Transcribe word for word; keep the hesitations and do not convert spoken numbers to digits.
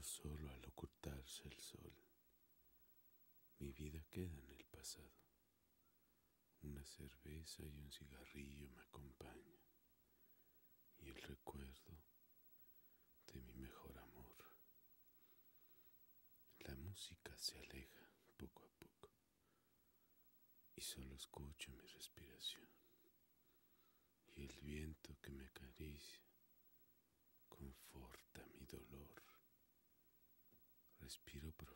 solo al ocultarse el sol. Mi vida queda en el pasado. Una cerveza y un cigarrillo me acompañan, y el recuerdo de mi mejor amor. La música se aleja poco a poco, y solo escucho mi respiración, y el viento que me acaricia conforta mi dolor. Respiro profundo